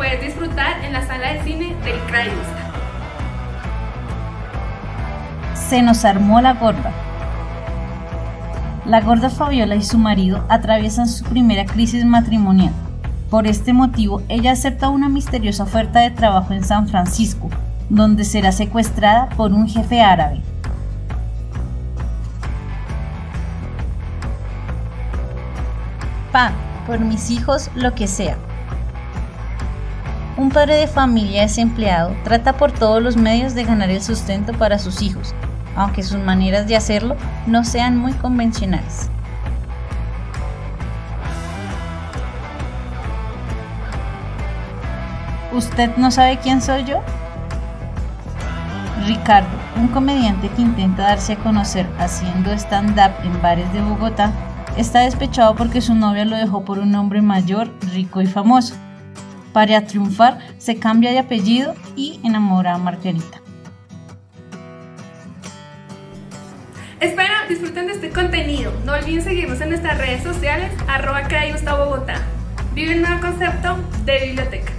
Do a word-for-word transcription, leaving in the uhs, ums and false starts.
puedes disfrutar en la sala de cine del C R A I USTA. Se nos armó la gorda. La gorda Fabiola y su marido atraviesan su primera crisis matrimonial. Por este motivo, ella acepta una misteriosa oferta de trabajo en San Francisco, donde será secuestrada por un jefe árabe. Pa, por mis hijos, lo que sea. Un padre de familia desempleado trata por todos los medios de ganar el sustento para sus hijos, aunque sus maneras de hacerlo no sean muy convencionales. ¿Usted no sabe quién soy yo? Ricardo, un comediante que intenta darse a conocer haciendo stand-up en bares de Bogotá, está despechado porque su novia lo dejó por un hombre mayor, rico y famoso. Para triunfar, se cambia de apellido y enamora a Margarita. Espero disfruten de este contenido. No olviden seguirnos en nuestras redes sociales, arroba C R A I USTA Bogotá. Vive un nuevo concepto de biblioteca.